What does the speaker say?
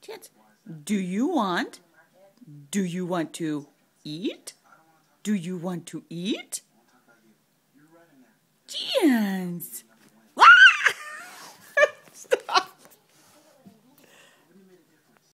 Chance, do you want to eat? Do you want to eat? Chance.